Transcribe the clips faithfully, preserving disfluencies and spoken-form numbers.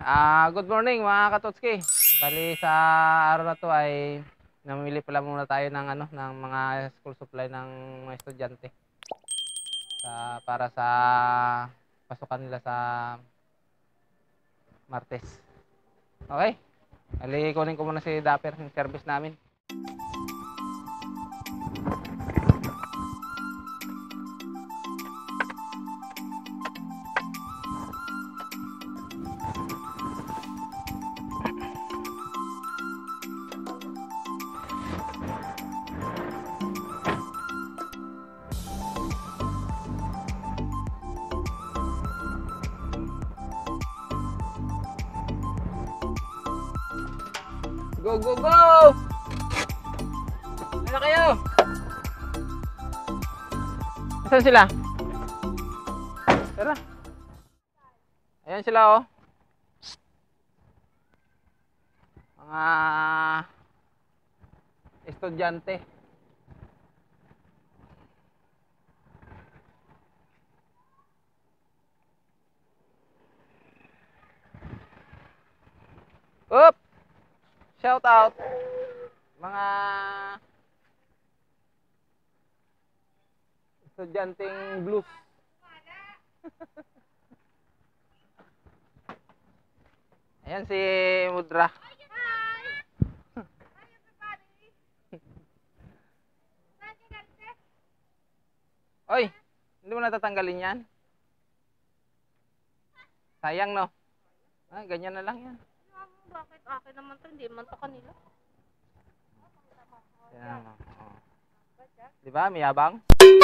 Ah, good morning mga Katotski. Bali sa araw na to ay namili pala muna tayo ng ano ng mga school supply ng mga estudyante. Sa para sa pasukan nila sa Martes. Okay? Bali kunin ko muna si Dapper yung service namin. Go, go, go! Ano kayo? Saan sila? Tara. Ayan sila oh. Mga estudyante. Up! Shout out mga estudyanteng blues. Ayan si Mudra. Oy, hindi mo natatanggalin yan? Sayang no? Ah, ganyan na lang yan. Bakit akin naman to? Hindi man to kanila. Yan naman. Oh. Di ba? Mayabang?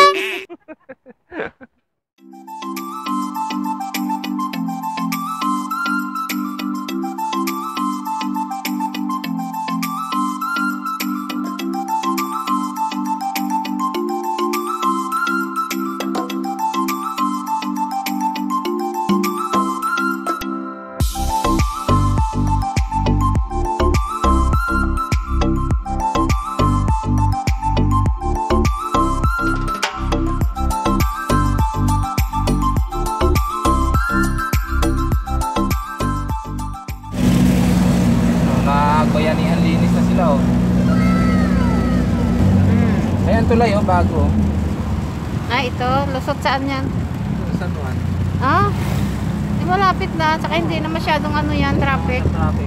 Bayanihan linis na sila oh. Hmm. Ayan tulay oh, bago. Ah, ito. Lusot saan yan? San Juan. Ah? Di malapit na. Tsaka hindi na masyadong ano yan, traffic. Traffic.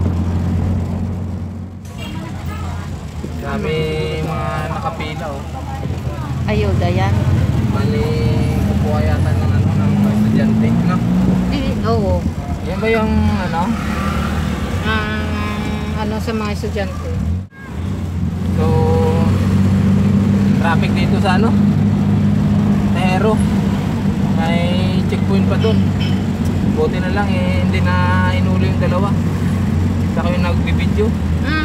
Dami mga nakapila oh. Ayuda yan. Bali, kukuha yata ng ano, ng estudyante, no? Eh, oo. Yan ba yung ano? Ah, ano sa mga estudyante. So, traffic dito sa ano? Tehero. May checkpoint pa dun. Buti na lang eh, hindi na inuli yung dalawa. Saka yung nagbibideo. Hmm.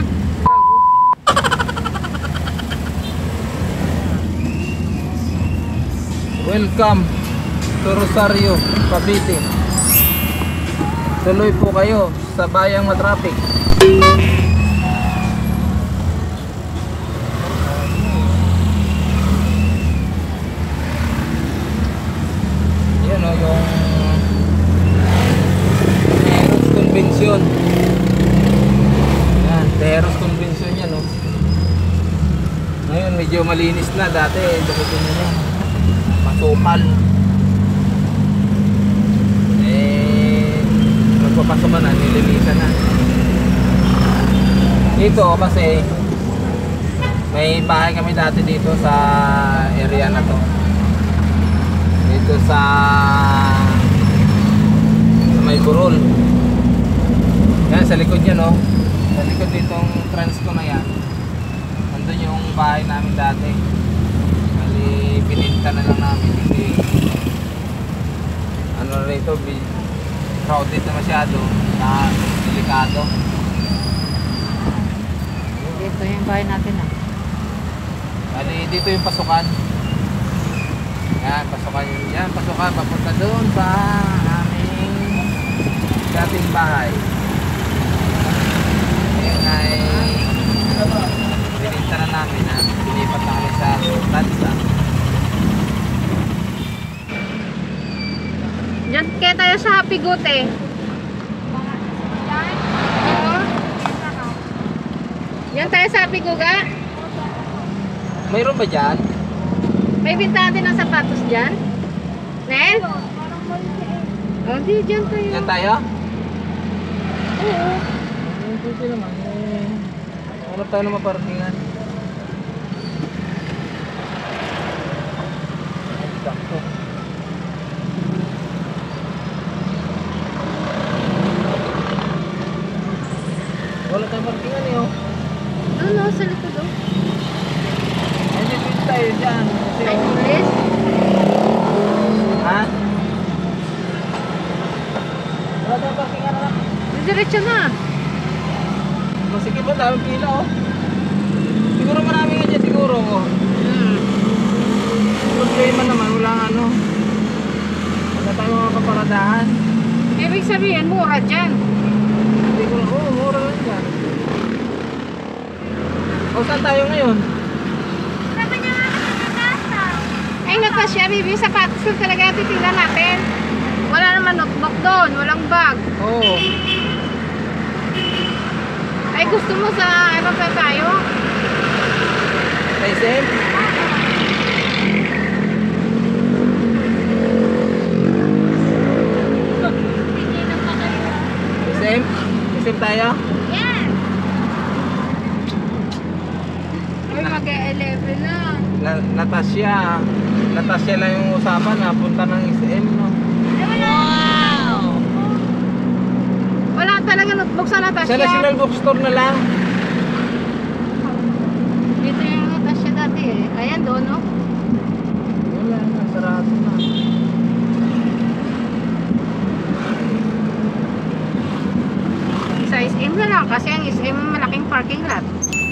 Welcome to Rosario, Cavite. Tuloy po kayo sa bayang matraffic. Yan o, yung Teheros Convention. Yan, Teheros Convention yan o. Ngayon medyo malinis na. Dati dapat yun yan masukal. Eh magpapasok na, nililisan na. Dito kasi may bahay kami dati dito sa area na to. Dito sa, sa may Burol. Yan sa likod niya no. Sa likod ditong Transco na yan. Nandun yung bahay namin dati. Bali pininta na lang namin kasi ano na rito, crowded na masyado, na delikado. Dito yung bahay natin ah. Bali dito yung pasukan. Yan, pasukan yun. Yan, pasukan papunta doon sa aming dating bahay. Ayan ay pininta na namin ha. Pinipat na kami sa Tansa. Diyan kaya tayo sa Happy Goat eh. biguga? Mayroon ba dyan? May bintahan din ng sapatos dyan? Nel? Oh, di dyan tayo. Yan tayo? Oo. Hindi naman. Eh, hanap tayo ng maparkingan. Sakto. Wala tayong parkingan eh oh. Doon o, sa likod o. Ay, hindi pwede tayo dyan. Kasi, Ay, pulis? ha? Wala tayong parkingan na. Diretso na. Masikip ba? Daming pila oh. Siguro marami nga dyan siguro oh. Hmm. Problema naman, walang ano. Wala tayong mga kaparadahan. Ibig sabihin, mura dyan. Hindi ko lang, oh, mura lang dyan. O, saan tayo ngayon? Ay, Natasha, Bibi, sapatos ko talaga titingnan natin. Wala naman notebook doon, walang bag. Oo. Oh. Ay, gusto mo sa ano pa tayo? Sa S M? S M? S M tayo? Yes! Ay, mag-eleven na. Na Natasha. Natasha lang yung usapan, napunta ng S M, no? Wow! Wala talaga notebook sa Natasha. Sa National Bookstore na lang. Dito yung Natasha dati eh. Ayan doon, no? Wala na, sarado na. Sa S M na lang kasi ang S M malaking parking lot.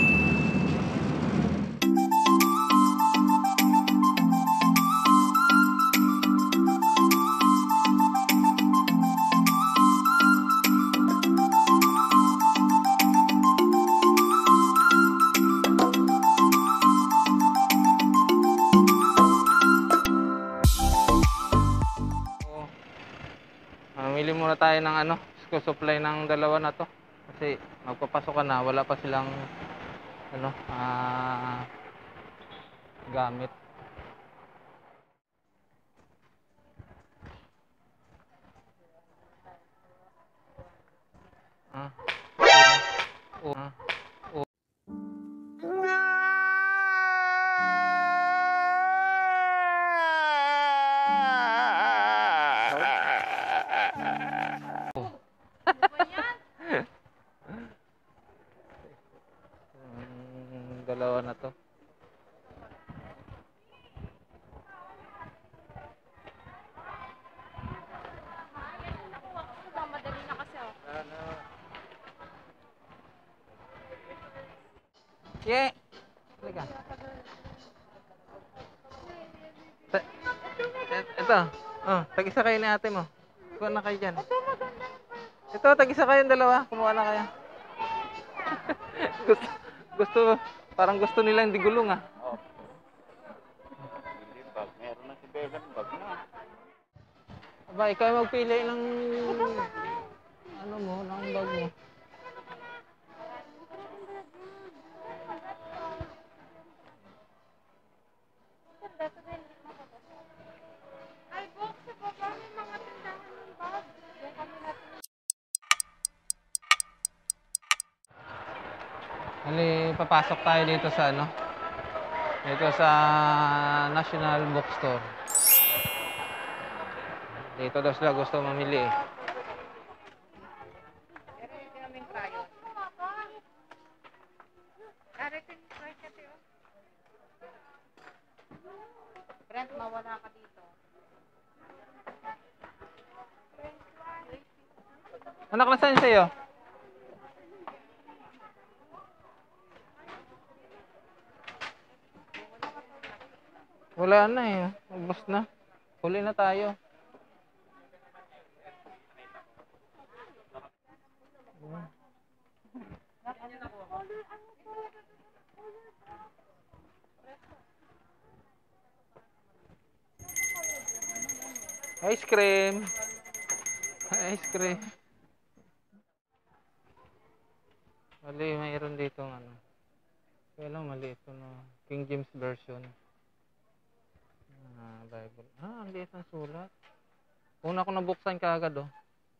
Mamili muna tayo ng ano, school supply ng dalawa na to. Kasi magpapasok ka na, wala pa silang ano, ah, gamit. Ah. Oh. Ah. Oh. Yung dalawa na to. Yeah. Halika. Ta- et- Ito. Oh, tag-isa kayo ni ate mo. Kuha na kayo dyan. Ito, tag-isa kayong dalawa. Kumuha na kayo. gusto, gusto, parang gusto nilang di gulong ah. Hindi bag. Meron na si Began bag na. Aba, ikaw ay magpili ng ano mo, ng bag mo. Hali, papasok tayo dito sa ano? Dito sa National Bookstore. Dito daw sila gusto mamili eh. Brent, mawala ka dito. Anak, nasaan sa'yo? Wala na eh. Ubus na. Huli na tayo. Ice cream. Ice cream. Wali, mayroon dito ano. Kaya lang maliit ito no. King James Version. Ah, Bible. Ah, ang liit ng sulat. Una ko nabuksan kaagad oh.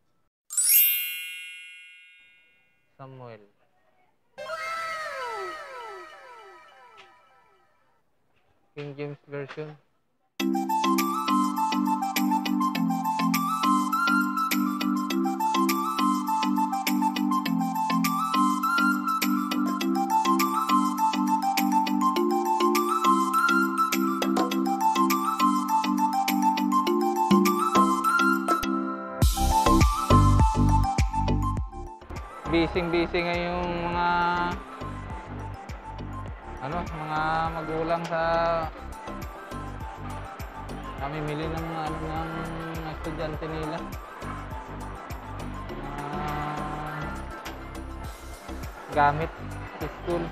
Samuel. King James Version. Busy-busy ngayong mga ano, mga magulang sa mamimili ng ano ng mga estudyante nila. Uh, gamit sa school.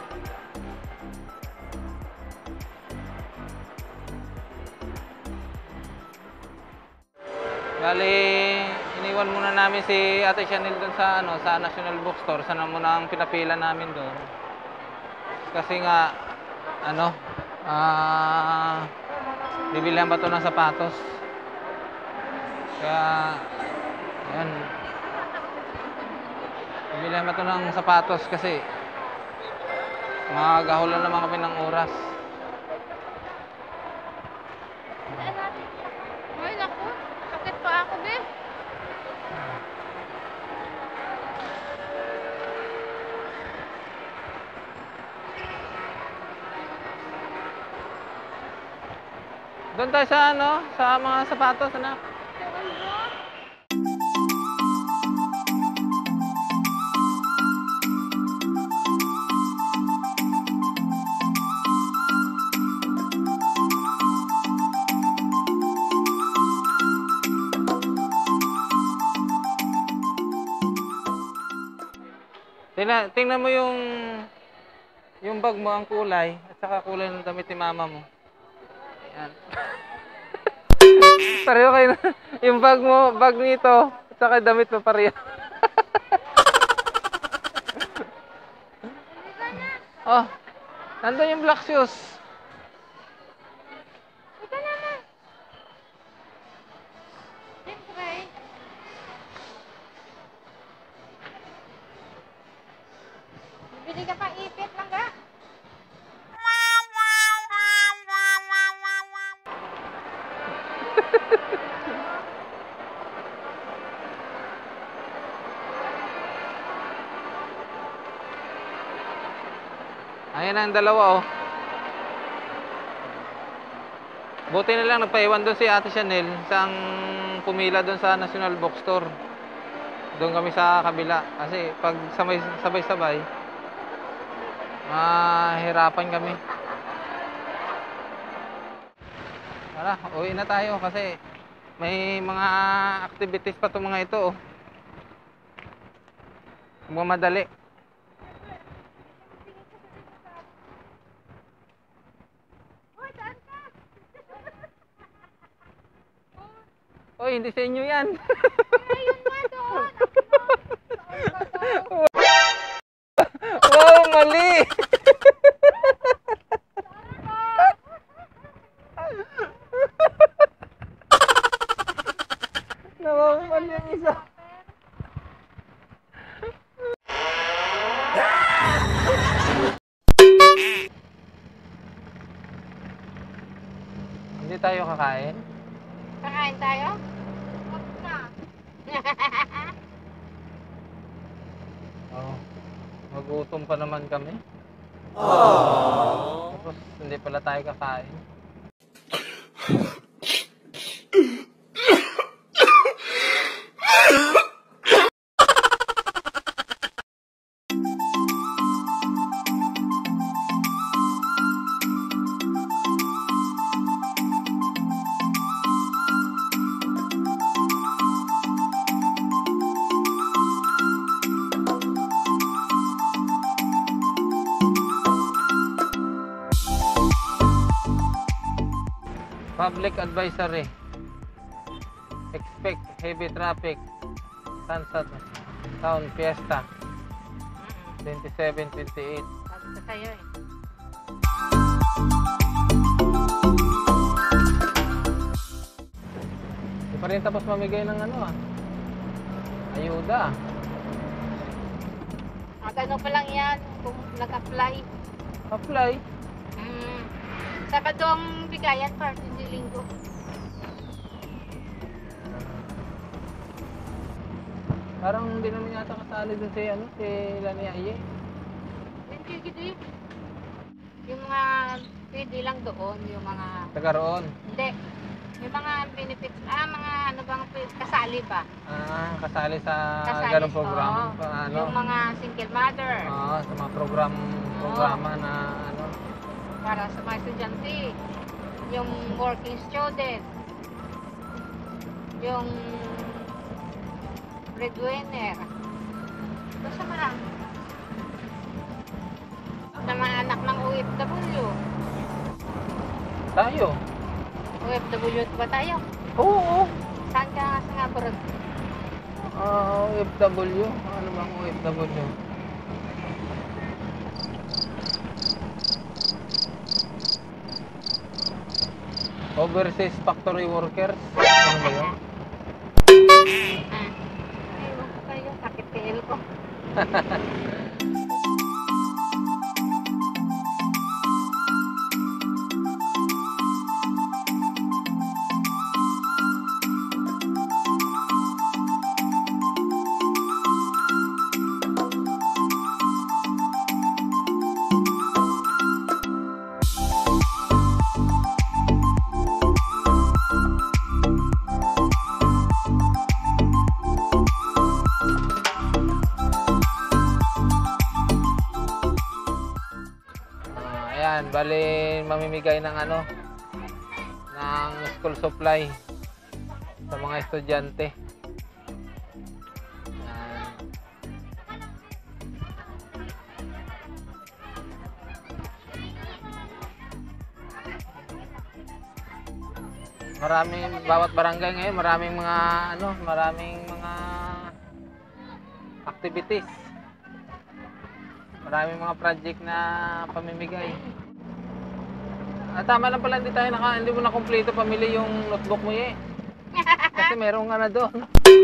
Bali, iniwan muna namin si Ate Chanel doon sa ano, sa National Bookstore. Sana muna ang pinapila namin doon. Kasi nga ano, ah uh, bibilihan ba ito ng sapatos? Kaya ayan. Bibilihan ba ito ng sapatos kasi magahulan naman kami ng oras. Ay, naku. Sakit pa ako, din. Doon tayo sa ano, sa mga sapatos, anak. Tingnan, tingnan mo yung yung bag mo, ang kulay at saka kulay ng damit ni mama mo. Ayan. Pareho kayo na. Yung bag mo, bag nito at saka damit mo pareho. Oh, nandun yung black shoes. Ito naman. Siyempre. Bibili ka pa ipit lang ga. Ayan ang dalawa oh. Buti na lang nagpaiwan doon si Ate Chanel sang pumila doon sa National Bookstore. Doon kami sa kabila kasi pag sabay-sabay mahirapan kami. Tara, uwi na tayo kasi may mga activities pa itong mga ito oh. Mamadali. Oy, hindi sa inyo yan. Ayun nga doon. Wow, mali. Nawawal yung isa. Hindi tayo kakain. Kakain tayo? Huwag na. Oh, magutom pa naman kami. Oh. Tapos hindi pala tayo kakain. Public advisory. Expect heavy traffic. Sunset Town Fiesta twenty-seven twenty-eight. Ito sa'yo eh. Hindi pa rin tapos mamigay ng ano ah. Ayuda. Ang ano pa lang yan, kung nag-apply. Apply. Mm. Sabado ang bigayan, parte di linggo. Parang hindi naman yata kasali dun si ano, si Lani Aye. Hindi, hindi. Yung mga pwede lang doon, yung mga, Taga roon. hindi. Yung mga benefits, ah, mga ano bang pwede- kasali ba? Ah, kasali sa Kasali, ganong programa. oo. Pa, ano? Yung mga single mother, Oo, sa mga program, programa na ano. para sa mga estudyante. Yung working student. Yung breadwinner. Basta marami. Sa mga anak ng O F W. Tayo. O F W ba tayo? Oo. Saan ka nga sa abroad? Ah, O F W. Ano bang O F W? Overseas factory workers. Ano ba yun? Ah. Ewan ko kayo, sakit tiil ko. Ah, ayan, bali mamimigay ng ano ng school supply sa mga estudyante. Ayan. Maraming bawat barangay ngayon, maraming mga ano, maraming mga activities. Maraming mga project na pamimigay. Ah, tama lang pala, hindi tayo naka, hindi mo na kumpleto pamili yung notebook mo eh. Kasi meron nga na doon.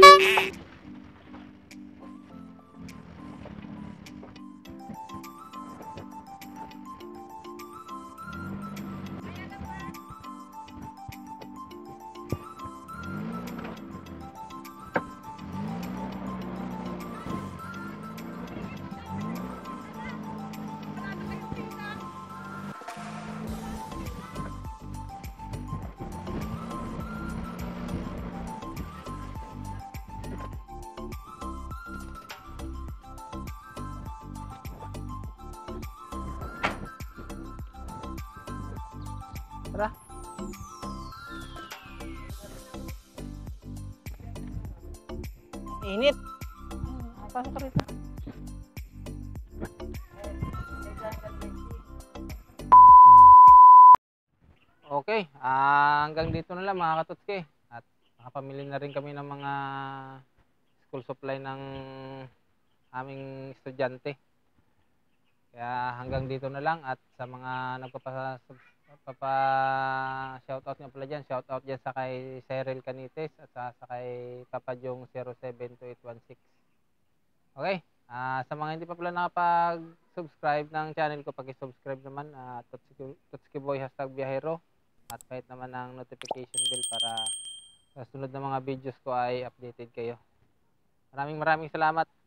Tara. Init. Ah, pasok ka rito. Okay, ah, hanggang dito na lang mga katutski. At nakapamili na rin kami ng mga school supply ng aming estudyante. Kaya hanggang dito na lang, at sa mga nagpapa papa shoutout nga pala dyan, shoutout dyan sa kay Cyril Canites at sa, sa kay Papa Jong zero seven two eight one six. Okay, ah, sa mga hindi pa pala nakapag-subscribe ng channel ko, paki-subscribe naman, uh, Tutski Boy hashtag Biyahero, at kahit naman ng notification bell para sa sunod na mga videos ko ay updated kayo. Maraming maraming salamat.